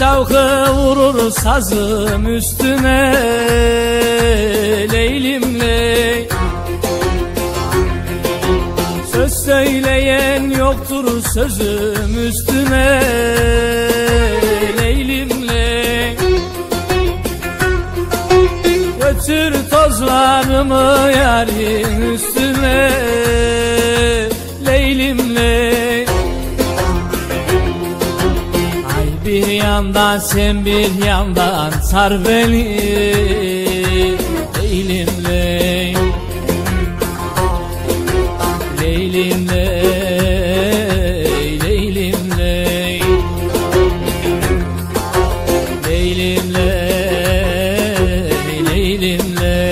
şavkı vurur sazım üstüne, Leylim ley. Söz söyleyen yoktur sözüm üstüne, Leylim ley. Götür tozlarımı yarın üstüne, Leylim ley. Ay bir yandan sen bir yandan sar beni, Leylim ley. Leylim ley, Leylim ley. Leylim ley, Leylim ley.